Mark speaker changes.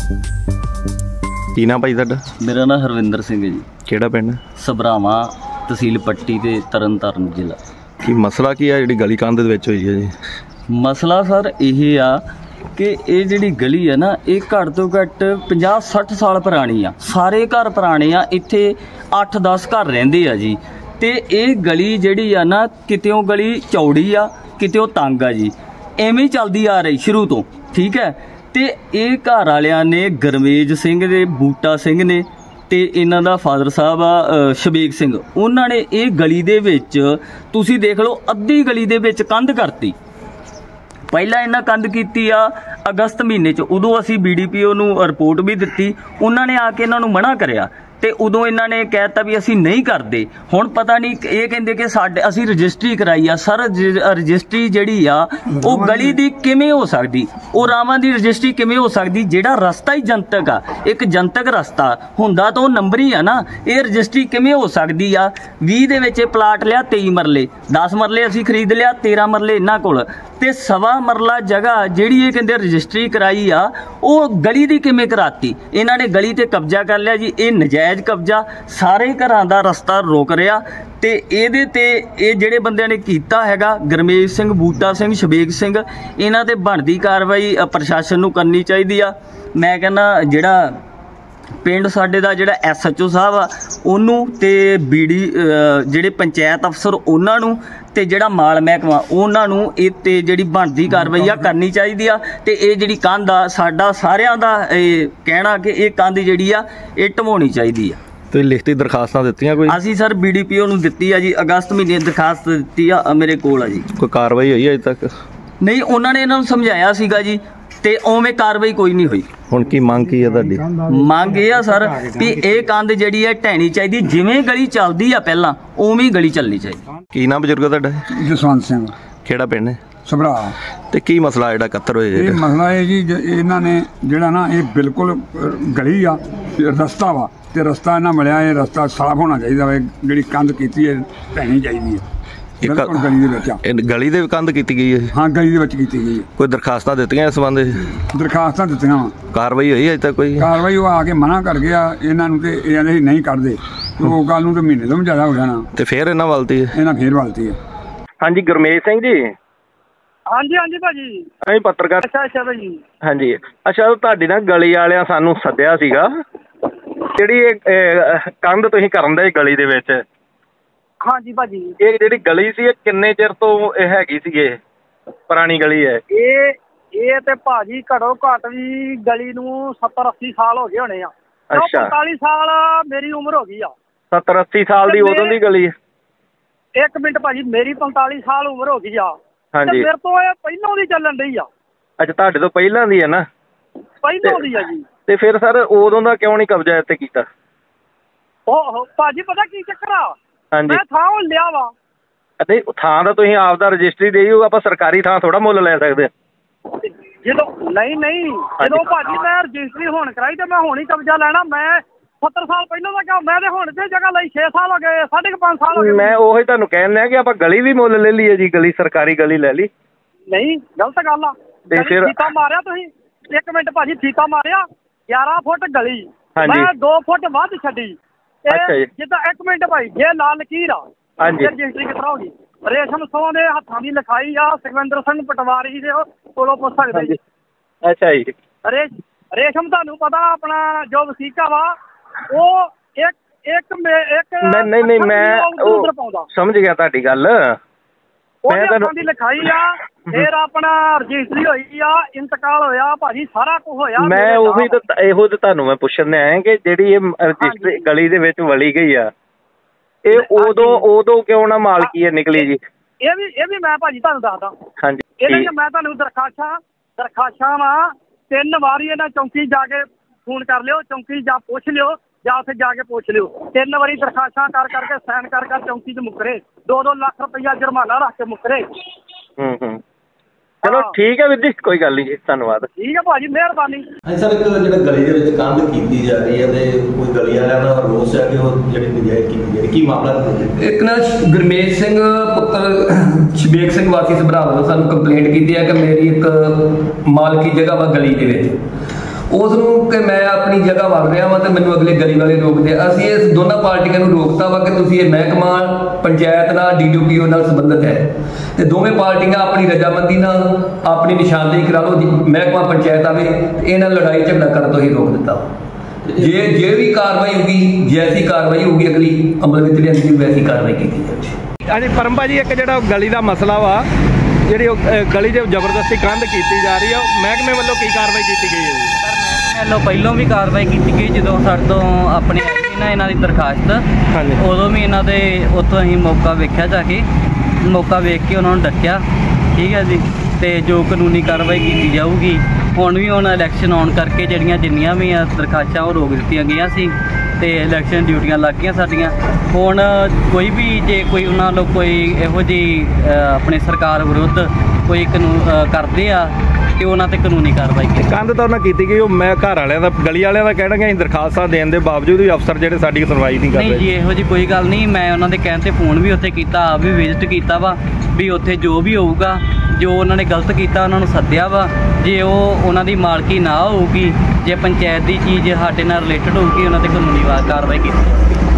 Speaker 1: ਕੀ ਨਾਮ ਭਾਈ ਤੁਹਾਡਾ?
Speaker 2: ਮੇਰਾ ਨਾਮ ਹਰਵਿੰਦਰ ਸਿੰਘ ਹੈ ਜੀ।
Speaker 1: ਕਿਹੜਾ ਪਿੰਡ?
Speaker 2: ਸਭਰਾਵਾਂ, ਤਹਿਸੀਲ ਪੱਟੀ ਤੇ ਤਰਨਤਾਰਨ ਜ਼ਿਲ੍ਹਾ।
Speaker 1: ਕੀ ਮਸਲਾ ਕੀ ਆ ਜਿਹੜੀ ਗਲੀ ਕੰਧ ਦੇ ਵਿੱਚ ਹੋਈ ਹੈ ਜੀ?
Speaker 2: ਮਸਲਾ ਸਰ ਇਹ ਆ ਕਿ ਇਹ ਜਿਹੜੀ ਗਲੀ ਹੈ ਨਾ, ਇਹ ਘੱਟ ਤੋਂ ਘੱਟ 50-60 ਸਾਲ ਪੁਰਾਣੀ ਆ। ਸਾਰੇ ਘਰ ਪੁਰਾਣੇ ਆ, ਇੱਥੇ 8-10 ਘਰ ਰਹਿੰਦੇ ਆ ਜੀ। ਤੇ ਇਹ ਗਲੀ ਜਿਹੜੀ ਆ ਨਾ, ਕਿਤਿਓਂ ਗਲੀ ਚੌੜੀ ਆ, ਕਿਤਿਓਂ ਤੰਗ ਆ ਜੀ। ਐਵੇਂ ਚੱਲਦੀ ਆ ਰਹੀ ਸ਼ੁਰੂ ਤੋਂ, ਠੀਕ ਹੈ। ਤੇ ਇਹ ਘਰ ਵਾਲਿਆਂ ਨੇ ਗੁਰਮੇਜ ਸਿੰਘ ਦੇ, ਬੂਟਾ ਸਿੰਘ ਨੇ, ਤੇ ਇਹਨਾਂ ਦਾ ਫਾਦਰ ਸਾਹਿਬ ਆ ਸ਼ਬੀਕ ਸਿੰਘ, ਉਹਨਾਂ ਨੇ ਇਹ ਗਲੀ ਦੇ ਵਿੱਚ ਤੁਸੀਂ ਦੇਖ ਲਓ ਅੱਧੀ ਗਲੀ ਦੇ ਵਿੱਚ ਕੰਧ ਕਰਤੀ। ਪਹਿਲਾਂ ਇਹਨਾਂ ਕੰਧ ਕੀਤੀ ਆ ਅਗਸਤ ਮਹੀਨੇ 'ਚ, ਉਦੋਂ ਅਸੀਂ BDPO ਨੂੰ ਰਿਪੋਰਟ ਵੀ ਦਿੱਤੀ। ਉਹਨਾਂ ਨੇ ਆ ਕੇ ਇਹਨਾਂ ਨੂੰ ਮਨਾ ਕਰਿਆ ਤੇ ਉਦੋਂ ਇਹਨਾਂ ਨੇ ਕਹਿ ਦਿੱਤਾ ਵੀ ਅਸੀਂ ਨਹੀਂ ਕਰਦੇ। ਹੁਣ ਪਤਾ ਨਹੀਂ, ਇਹ ਕਹਿੰਦੇ ਕਿ ਅਸੀਂ ਰਜਿਸਟਰੀ ਕਰਾਈ ਆ। ਸਰ ਰਜਿਸਟਰੀ ਜਿਹੜੀ ਆ ਉਹ ਗਲੀ ਦੀ ਕਿਵੇਂ ਹੋ ਸਕਦੀ? ਉਹ ਰਾਵਾਂ ਦੀ ਰਜਿਸਟਰੀ ਕਿਵੇਂ ਹੋ ਸਕਦੀ? ਜਿਹੜਾ ਰਸਤਾ ਹੀ ਜਨਤਕ ਆ, ਇੱਕ ਜਨਤਕ ਰਸਤਾ ਹੁੰਦਾ ਤਾਂ ਉਹ ਨੰਬਰ ਹੀ ਆ ਨਾ। ਇਹ ਰਜਿਸਟਰੀ ਕਿਵੇਂ ਹੋ ਸਕਦੀ ਆ? 20 ਦੇ ਵਿੱਚ ਇਹ ਪਲਾਟ ਲਿਆ, 23 ਮਰਲੇ, 10 ਮਰਲੇ ਅਸੀਂ ਖਰੀਦ ਲਿਆ, 13 ਮਰਲੇ ਇਹਨਾਂ ਕੋਲ, ਤੇ 1.25 ਮਰਲਾ ਜਗ੍ਹਾ ਜਿਹੜੀ ਇਹ ਕਹਿੰਦੇ ਰਜਿਸਟਰੀ ਕਰਾਈ ਆ, ਉਹ ਗਲੀ ਦੀ ਕਿਵੇਂ ਕਰਾਤੀ? ਇਹਨਾਂ ਨੇ ਗਲੀ ਤੇ ਕਬਜ਼ਾ ਕਰ ਲਿਆ ਜੀ। ਇਹ ਨਜਾਇਜ਼ ਕਬਜ਼ਾ, ਸਾਰੇ ਘਰਾਂ ਦਾ ਰਸਤਾ ਰੋਕ ਰਿਹਾ। ਤੇ ਇਹਦੇ ਤੇ ਇਹ ਜਿਹੜੇ ਬੰਦਿਆਂ ਨੇ ਕੀਤਾ ਹੈਗਾ, ਗੁਰਮੇਜ ਸਿੰਘ, ਬੂਟਾ ਸਿੰਘ, ਸ਼ਬੀਕ ਸਿੰਘ, ਇਹਨਾਂ ਤੇ ਬਣਦੀ ਕਾਰਵਾਈ ਪ੍ਰਸ਼ਾਸਨ ਨੂੰ ਕਰਨੀ ਚਾਹੀਦੀ ਆ। ਮੈਂ ਕਹਿੰਦਾ ਜਿਹੜਾ ਪਿੰਡ ਸਾਡੇ ਦਾ ਜਿਹੜਾ SHO ਸਾਹਿਬ ਆ ਉਹਨੂੰ, ਤੇ ਜਿਹੜੇ ਪੰਚਾਇਤ ਅਫਸਰ ਉਹਨਾਂ ਨੂੰ, ਤੇ ਜਿਹੜਾ ਮਾਲ ਮਹਿਕਮਾ ਉਹਨਾਂ ਨੂੰ ਇਹ ਤੇ ਜਿਹੜੀ ਬਣਦੀ ਕਾਰਵਾਈ ਆ ਕਰਨੀ ਚਾਹੀਦੀ ਆ। ਤੇ ਇਹ ਜਿਹੜੀ ਕੰਧ ਆ, ਸਾਡਾ ਸਾਰਿਆਂ ਦਾ ਇਹ ਕਹਿਣਾ ਕਿ ਇਹ ਕੰਧ ਜਿਹੜੀ ਆ ਇਹ ਢਵਾਉਣੀ ਚਾਹੀਦੀ ਆ।
Speaker 1: ਤੁਸੀਂ ਲਿਖਤੀ ਦਰਖਾਸਤਾਂ ਦਿੱਤੀਆਂ ਕੋਈ?
Speaker 2: ਅਸੀਂ ਸਰ BDPO ਨੂੰ ਦਿੱਤੀ ਆ ਜੀ, ਅਗਸਤ ਮਹੀਨੇ ਦਰਖਾਸਤ ਦਿੱਤੀ ਆ, ਮੇਰੇ ਕੋਲ ਆ ਜੀ।
Speaker 1: ਕੋਈ ਕਾਰਵਾਈ ਹੋਈ ਅਜੇ ਤੱਕ?
Speaker 2: ਨਹੀਂ, ਉਹਨਾਂ ਨੇ ਇਹਨਾਂ ਨੂੰ ਸਮਝਾਇਆ ਸੀਗਾ ਜੀ, ਤੇ ਉਵੇਂ ਕਾਰਵਾਈ ਕੋਈ ਨਹੀਂ ਹੋਈ।
Speaker 1: ਹੁਣ ਕੀ ਮੰਗ ਕੀ ਹੈ ਤੁਹਾਡੀ?
Speaker 2: ਮੰਗ ਇਹ ਆ ਸਰ ਵੀ ਇਹ ਕੰਧ ਜਿਹੜੀ ਹੈ ਢਹਿਣੀ ਚਾਹੀਦੀ। ਜਿਵੇਂ ਗਲੀ ਚੱਲਦੀ ਆ ਪਹਿਲਾਂ, ਉਵੇਂ ਹੀ ਗਲੀ ਚੱਲਣੀ ਚਾਹੀਦੀ।
Speaker 1: ਕੀ ਨਾਮ ਬਜ਼ੁਰਗ ਤੁਹਾਡਾ?
Speaker 3: ਜਸਵੰਤ ਸਿੰਘ।
Speaker 1: ਕਿਹੜਾ ਪਿੰਡ ਹੈ?
Speaker 3: ਸਭਰਾ।
Speaker 1: ਤੇ ਕੀ ਮਸਲਾ ਜਿਹੜਾ ਕੱਤਰ ਹੋਇਆ?
Speaker 3: ਇਹ ਮਸਲਾ ਇਹ ਜੀ, ਇਹਨਾਂ ਨੇ ਜਿਹੜਾ ਨਾ, ਇਹ ਬਿਲਕੁਲ ਗਲੀ ਆ, ਰਸਤਾ ਵਾ, ਤੇ ਰਸਤਾ ਇਹਨਾਂ ਮਿਲਿਆ, ਇਹ ਰਸਤਾ ਸਾਫ਼ ਹੋਣਾ ਚਾਹੀਦਾ ਵਾ। ਜਿਹੜੀ ਕੰਧ ਕੀਤੀ ਹੈ ਢਹਿਣੀ ਚਾਹੀਦੀ ਹੈ ਬਿਲਕੁਲ ਗਲੀ ਦੇ ਵਿੱਚ।
Speaker 1: ਗਲੀ ਦੇ ਕੰਧ ਕੀਤੀ ਗਈ ਹੈ?
Speaker 3: ਹਾਂ, ਗਲੀ ਦੇ ਵਿੱਚ ਕੀਤੀ ਗਈ ਹੈ।
Speaker 1: ਕੋਈ ਦਰਖਾਸਤਾਂ ਦਿੱਤੀਆਂ ਇਸ ਸੰਬੰਧ?
Speaker 3: ਦਰਖਾਸਤਾਂ ਦਿੱਤੀਆਂ ਵਾ।
Speaker 1: ਕਾਰਵਾਈ ਹੋਈ ਅਜੇ ਤੱਕ ਕੋਈ?
Speaker 3: ਕਾਰਵਾਈ ਉਹ ਆ ਕੇ ਮਨਾ ਕਰ ਗਿਆ ਇਹਨਾਂ ਨੂੰ, ਤੇ ਇਹ ਕਹਿੰਦੇ ਨਹੀਂ ਕਰਦੇ। ਉਹ ਗੱਲ ਨੂੰ ਤੇ ਮਹੀਨੇ ਤੋਂ ਵੀ ਜ਼ਿਆਦਾ ਹੋ ਜਾਣਾ,
Speaker 1: ਤੇ ਫਿਰ ਇਹਨਾਂ ਵੱਲਤੀ ਹੈ?
Speaker 3: ਇਹਨਾਂ ਫੇਰ ਵੱਲਤੀ ਹੈ।
Speaker 1: ਹਾਂਜੀ, ਗੁਰਮੇਜ ਸਿੰਘ ਜੀ।
Speaker 4: ਹਾਂਜੀ ਹਾਂਜੀ ਭਾਜੀ,
Speaker 1: ਅਸੀਂ ਪੱਤਰਕਾਰ।
Speaker 4: ਅੱਛਾ ਭਾਜੀ।
Speaker 1: ਹਾਂਜੀ, ਅੱਛਾ, ਤੁਹਾਡੀ ਨਾ ਗਲੀ ਵਾਲਿਆਂ ਸਾਨੂੰ ਸੱਦਿਆ ਸੀਗਾ। ਜਿਹੜੀ ਇਹ ਕੰਧ ਤੁਸੀਂ ਕਰਨ ਦੇ ਗਲੀ ਦੇ ਵਿੱਚ?
Speaker 4: ਹਾਂਜੀ ਭਾਜੀ।
Speaker 1: ਇਹ ਜਿਹੜੀ ਗਲੀ ਸੀ, ਇਹ ਕਿੰਨੇ ਚਿਰ ਤੋਂ ਇਹ ਹੈਗੀ ਸੀ? ਇਹ ਪੁਰਾਣੀ ਗਲੀ ਹੈ?
Speaker 4: ਇਹ ਤੇ ਭਾਜੀ ਘੱਟੋ ਘੱਟ ਵੀ ਗਲੀ ਨੂੰ 70-80 ਸਾਲ ਹੋ ਗਏ ਹੋਣੇ ਆ।
Speaker 1: ਅੱਛਾ,
Speaker 4: 45 ਸਾਲ ਮੇਰੀ ਉਮਰ ਹੋ ਗਈ ਆ।
Speaker 1: 70-80 ਸਾਲ ਦੀ ਉਦੋਂ ਦੀ ਗਲੀ ਹੈ?
Speaker 4: ਇੱਕ ਮਿੰਟ ਭਾਜੀ, ਮੇਰੀ 45 ਸਾਲ ਉਮਰ ਹੋ ਗਈ ਆ।
Speaker 1: ਹਾਂਜੀ,
Speaker 4: ਮੇਰੇ ਤੋਂ ਇਹ ਪਹਿਲਾਂ ਦੀ ਚੱਲਣ ਡਈ ਆ।
Speaker 1: ਅੱਛਾ, ਤੁਹਾਡੇ ਤੋਂ ਪਹਿਲਾਂ ਦੀ ਹੈ ਨਾ?
Speaker 4: ਪਹਿਲਾਂ ਦੀ ਆ ਜੀ।
Speaker 1: ਤੇ ਫਿਰ ਸਰ ਉਦੋਂ ਦਾ ਕਿਉਂ ਨਹੀਂ ਕਬਜ਼ਾ ਇੱਥੇ ਕੀਤਾ?
Speaker 4: ਉਹ ਭਾਜੀ ਪਤਾ ਕੀ ਚੱਕਰ ਆ?
Speaker 1: ਹਾਂਜੀ,
Speaker 4: ਮੈਂ ਥਾਂ ਲਿਆ ਵਾ।
Speaker 1: ਅਤੇ ਥਾਂ ਦਾ ਤੁਸੀਂ ਆਪ ਦਾ ਰਜਿਸਟਰੀ ਦੇਈ ਹੋ, ਆਪਾਂ ਸਰਕਾਰੀ ਥਾਂ ਥੋੜਾ ਮੁੱਲ ਲੈ ਸਕਦੇ?
Speaker 4: ਜਦੋਂ ਨਹੀਂ ਜਦੋਂ ਭਾਜੀ ਮੈਂ ਰਜਿਸਟਰੀ ਹੁਣ ਕਰਾਈ ਤੇ ਮੈਂ ਹੁਣ ਹੀ ਕਬਜ਼ਾ ਲੈਣਾ। ਮੈਂ 70 ਸਾਲ ਪਹਿਲਾਂ ਦਾ ਕਿਹਾ, ਮੈਂ ਤੇ ਹੁਣ ਤੇ ਜਗ੍ਹਾ ਲਈ 6 ਸਾਲ ਹੋ ਗਏ, 5.5 ਸਾਲ ਹੋ ਗਏ। ਮੈਂ
Speaker 1: ਉਹੀ ਤੁਹਾਨੂੰ ਕਹਿਣ ਲਿਆ ਕਿ ਆਪਾਂ ਗਲੀ ਵੀ ਮੁੱਲ ਲੈ ਲਈਏ ਜੀ, ਗਲੀ ਸਰਕਾਰੀ ਗਲੀ ਲੈ ਲਈ।
Speaker 4: ਨਹੀਂ, ਗਲਤ ਗੱਲ ਆ।
Speaker 1: ਤੇ ਫਿਰ
Speaker 4: ਫੀਤਾ ਮਾਰਿਆ ਤੁਸੀਂ? ਇੱਕ ਮਿੰਟ ਭਾਜੀ, ਫੀਤਾ ਮਾਰਿਆ 11 ਫੁੱਟ ਗਲੀ, ਮੈਂ 2 ਫੁੱਟ ਵੱਧ ਛੱਡੀ। ਜਿੱਦਾਂ ਇੱਕ ਮਿੰਟ ਭਾਈ, ਜੇ ਲਾਲ ਲਕੀਰ ਆ, ਰਜਿਸਟਰੀ ਕਿਸ ਤਰ੍ਹਾਂ ਹੋ ਗਈ? ਰੇਸ਼ਮ ਸੋਹ ਦੇ ਹੱਥਾਂ ਦੀ ਲਿਖਾਈ ਆ, ਸੁਖਵਿੰਦਰ ਸਿੰਘ ਪਟਵਾਰੀ ਦੇ ਕੋਲੋਂ ਪੁੱਛ ਸਕਦੇ ਜੀ।
Speaker 1: ਅੱਛਾ ਜੀ।
Speaker 4: ਰੇਸ਼ਮ ਤੁਹਾਨੂੰ ਪਤਾ ਆਪਣਾ ਜੋ ਵਸੀਕਾ ਵਾ, ਉਹ ਇੱਕ
Speaker 1: ਨਹੀਂ ਮੈਂ ਸਮਝ ਗਿਆ ਤੁਹਾਡੀ ਗੱਲ।
Speaker 4: ਉਹ ਦੀ ਲਿਖਾਈ ਆ, ਫਿਰ ਆਪਣਾ ਰਜਿਸਟਰੀ ਹੋਈ ਆ, ਇੰਤਕਾਲ ਹੋਇਆ ਭਾਜੀ, ਸਾਰਾ ਕੁਝ ਹੋਇਆ।
Speaker 1: ਮੈਂ ਉਹੀ ਤਾਂ ਇਹੋ ਤੇ ਤੁਹਾਨੂੰ ਮੈਂ ਪੁੱਛਣ ਆਇਆ ਕਿ ਜਿਹੜੀ ਇਹ ਰਜਿਸਟਰੀ ਗਲੀ ਦੇ ਵਿੱਚ ਵਲੀ ਗਈ ਆ, ਇਹ ਉਦੋਂ ਕਿਉਂ ਨਾ ਮਾਲਕੀ ਹੈ ਨਿਕਲੀ ਜੀ?
Speaker 4: ਇਹ ਵੀ ਮੈਂ ਭਾਜੀ ਤੁਹਾਨੂੰ ਦੱਸਦਾ।
Speaker 1: ਹਾਂਜੀ,
Speaker 4: ਇਹਦੇ ਚ ਮੈਂ ਤੁਹਾਨੂੰ ਦਰਖਾਸ਼ਾਂ ਵਾ 3 ਵਾਰੀ ਇਹਨਾਂ ਚੌਂਕੀ ਜਾ ਕੇ ਫੋਨ ਕਰ ਲਿਓ, ਚੌਂਕੀ ਜਾ ਪੁੱਛ ਲਿਓ, ਜਾਂ ਉੱਥੇ ਜਾ ਕੇ ਪੁੱਛ ਲਿਓ। 3 ਵਾਰੀ ਦਰਖਾਸ਼ਾਂ ਕਰਕੇ ਸਾਈਨ ਕਰ ਚੌਂਕੀ 'ਚ ਮੁੱਕਰੇ, 2-2 ਲੱਖ ਰੁਪਈਆ ਜੁਰਮਾਨਾ ਰੱਖ ਕੇ ਮੁੱਕਰੇ।
Speaker 1: ਚਲੋ ਠੀਕ ਹੈ ਵੀਰ ਜੀ, ਕੋਈ ਗੱਲ ਨਹੀਂ ਜੀ, ਧੰਨਵਾਦ।
Speaker 4: ਠੀਕ ਹੈ ਭਾਜੀ, ਮਿਹਰਬਾਨੀ।
Speaker 5: ਸਰ, ਇੱਕ ਜਿਹੜਾ ਗਲੀ ਦੇ ਵਿੱਚ ਕੰਧ ਕੀਤੀ ਜਾ ਰਹੀ ਹੈ ਤੇ ਕੋਈ ਗਲੀ ਵਾਲਿਆਂ ਦਾ ਰੋਸ ਹੈ ਕਿ ਉਹ ਜਿਹੜੀ ਨਜਾਇਜ਼ ਕੀਤੀ ਜਾ ਰਹੀ, ਕੀ ਮਾਮਲਾ?
Speaker 6: ਇੱਕ ਨਾ ਗੁਰਮੇਜ ਸਿੰਘ ਪੁੱਤਰ ਸ਼ਬੀਕ ਸਿੰਘ ਵਾਸੀ ਸਭਰਾ ਵੱਲੋਂ ਸਾਨੂੰ ਕੰਪਲੇਂਟ ਕੀਤੀ ਹੈ ਕਿ ਮੇਰੀ ਇੱਕ ਮਾਲਕੀ ਜਗ੍ਹਾ ਵਾ ਗਲੀ ਦੇ ਵਿੱਚ, ਉਸ ਨੂੰ ਕਿ ਮੈਂ ਆਪਣੀ ਜਗ੍ਹਾ ਵੜ ਰਿਹਾ ਵਾਂ ਤੇ ਮੈਨੂੰ ਅਗਲੇ ਗਲੀ ਵਾਲੇ ਰੋਕਦੇ ਆ। ਅਸੀਂ ਇਸ ਦੋਨਾਂ ਪਾਰਟੀਆਂ ਨੂੰ ਰੋਕਤਾ ਵਾ ਕਿ ਤੁਸੀਂ ਇਹ ਮਹਿਕਮਾ ਪੰਚਾਇਤ ਨਾਲ DDPO ਨਾਲ ਸੰਬੰਧਿਤ ਹੈ ਤੇ ਦੋਵੇਂ ਪਾਰਟੀਆਂ ਆਪਣੀ ਰਜਾਮੰਦੀ ਨਾਲ ਆਪਣੀ ਨਿਸ਼ਾਨਦੇਹੀ ਕਰਾ ਲਓ। ਮਹਿਕਮਾ ਪੰਚਾਇਤ ਆਵੇ ਇਹਨਾਂ ਲੜਾਈ ਝਗੜਾ ਕਰਨ ਤੋਂ ਹੀ ਰੋਕ ਦਿੱਤਾ। ਜੇ ਵੀ ਕਾਰਵਾਈ ਹੋਊਗੀ, ਜੈਸੀ ਕਾਰਵਾਈ ਹੋਊਗੀ ਅਗਲੀ ਅਮਲ ਵਿੱਚ ਲਿਆਂਦੀ ਵੈਸੀ ਕਾਰਵਾਈ ਕੀਤੀ ਜਾਵੇ।
Speaker 1: ਹਾਂਜੀ ਪਰਮਪਾ ਜੀ, ਇੱਕ ਜਿਹੜਾ ਗਲੀ ਦਾ ਮਸਲਾ ਵਾ, ਜਿਹੜੀ ਗਲੀ 'ਚ ਜ਼ਬਰਦਸਤੀ ਕੰਧ ਕੀਤੀ ਜਾ ਰਹੀ ਆ, ਮਹਿਕਮੇ ਵੱਲੋਂ ਕੀ ਕਾਰਵਾਈ ਕੀਤੀ ਗਈ ਹੈ ਜੀ?
Speaker 2: ਸਰ ਮਹਿਕਮੇ ਵੱਲੋਂ ਪਹਿਲਾਂ ਵੀ ਕਾਰਵਾਈ ਕੀਤੀ ਗਈ, ਜਦੋਂ ਸਾਡੇ ਤੋਂ ਆਪਣੇ ਆਈ ਸੀ ਨਾ ਇਹਨਾਂ ਦੀ ਦਰਖਾਸਤ,
Speaker 1: ਹਾਂਜੀ
Speaker 2: ਉਦੋਂ ਵੀ ਇਹਨਾਂ ਦੇ ਉੱਥੋਂ ਅਸੀਂ ਮੌਕਾ ਵੇਖਿਆ, ਜਾ ਕੇ ਮੌਕਾ ਵੇਖ ਕੇ ਉਹਨਾਂ ਨੂੰ ਡੱਕਿਆ, ਠੀਕ ਹੈ ਜੀ। ਤੇ ਜੋ ਕਾਨੂੰਨੀ ਕਾਰਵਾਈ ਕੀਤੀ ਜਾਊਗੀ। ਹੁਣ ਇਲੈਕਸ਼ਨ ਆਉਣ ਕਰਕੇ ਜਿੰਨੀਆਂ ਵੀ ਦਰਖਾਸਤਾਂ ਉਹ ਰੋਕ ਦਿੱਤੀਆਂ ਗਈਆਂ ਸੀ ਤੇ ਇਲੈਕਸ਼ਨ ਡਿਊਟੀਆਂ ਲੱਗ ਗਈਆਂ ਸਾਡੀਆਂ। ਹੁਣ ਕੋਈ ਵੀ ਜੇ ਕੋਈ ਉਹਨਾਂ ਨੂੰ ਕੋਈ ਇਹੋ ਜਿਹੀ ਆਪਣੇ ਸਰਕਾਰ ਵਿਰੁੱਧ ਕੋਈ ਕਾਨੂੰਨ ਕਰਦੇ ਆ ਤੇ ਉਹਨਾਂ ਤੇ ਕਾਨੂੰਨੀ ਕਾਰਵਾਈ ਕੀਤੀ।
Speaker 1: ਕੰਧ ਤਾਂ ਉਹਨਾਂ ਕੀਤੀ ਗਈ, ਉਹ ਮੈਂ ਘਰ ਵਾਲਿਆਂ ਦਾ, ਗਲੀ ਵਾਲਿਆਂ ਦਾ ਕਹਿਣਗੇ ਅਸੀਂ ਦਰਖਾਸਤਾਂ ਦੇਣ ਦੇ ਬਾਵਜੂਦ ਵੀ ਅਫਸਰ ਜਿਹੜੇ ਸਾਡੀ ਸੁਣਵਾਈ ਨਹੀਂ ਕਰਦੇ।
Speaker 2: ਨਹੀਂ ਜੀ, ਇਹੋ ਜਿਹੀ ਕੋਈ ਗੱਲ ਨਹੀਂ। ਮੈਂ ਉਹਨਾਂ ਦੇ ਕਹਿਣ ਤੇ ਫੋਨ ਵੀ ਉੱਥੇ ਕੀਤਾ, ਆਪ ਵੀ ਵਿਜ਼ਿਟ ਕੀਤਾ ਵਾ, ਵੀ ਉੱਥੇ ਜੋ ਵੀ ਹੋਊਗਾ, ਜੋ ਉਹਨਾਂ ਨੇ ਗਲਤ ਕੀਤਾ ਉਹਨਾਂ ਨੂੰ ਸੱਦਿਆ ਵਾ। ਜੇ ਉਹ ਉਹਨਾਂ ਦੀ ਮਾਲਕੀ ਨਾ ਹੋਊਗੀ, ਜੇ ਪੰਚਾਇਤ ਦੀ ਚੀਜ਼ ਸਾਡੇ ਨਾਲ ਰਿਲੇਟਡ ਹੋਊਗੀ, ਉਹਨਾਂ ਤੇ ਕਾਨੂੰਨੀ ਕਾਰਵਾਈ ਕੀਤੀ।